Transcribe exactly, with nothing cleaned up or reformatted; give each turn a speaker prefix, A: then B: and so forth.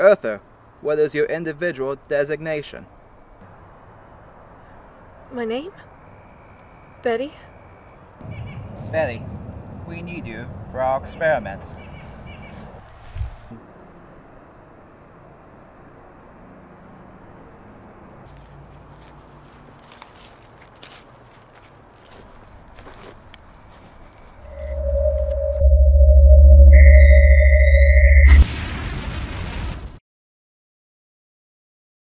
A: Arthur, what is your individual designation?
B: My name? Betty?
A: Betty, we need you for our experiments.